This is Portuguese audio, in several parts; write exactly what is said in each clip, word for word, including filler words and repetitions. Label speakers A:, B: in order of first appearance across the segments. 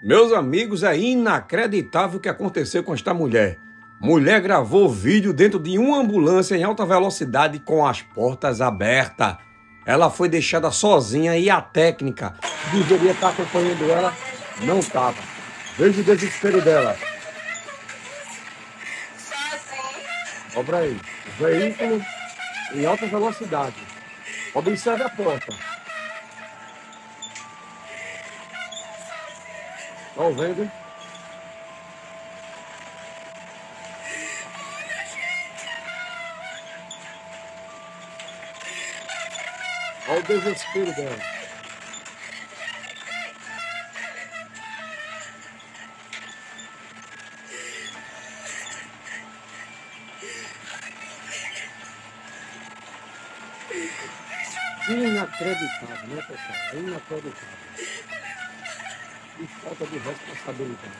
A: Meus amigos, é inacreditável o que aconteceu com esta mulher. Mulher gravou vídeo dentro de uma ambulância em alta velocidade com as portas abertas. Ela foi deixada sozinha e a técnica que deveria estar acompanhando ela não estava. Veja o desespero dela. Olha aí, o veículo em alta velocidade. Observe a porta. Estão vendo? Olha o desespero dela. Inacreditável, né, pessoal? É inacreditável. Que falta de responsabilidade.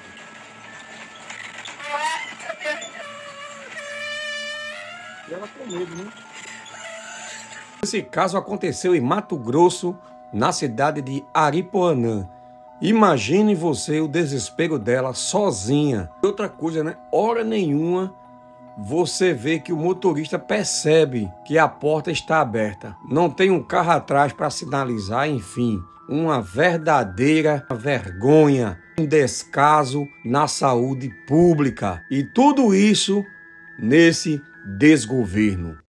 A: E ela tem medo, né? Esse caso aconteceu em Mato Grosso, na cidade de Aripuanã. Imagine você o desespero dela sozinha. Outra coisa, né? Hora nenhuma você vê que o motorista percebe que a porta está aberta. Não tem um carro atrás para sinalizar, enfim. Uma verdadeira vergonha, um descaso na saúde pública. E tudo isso nesse desgoverno.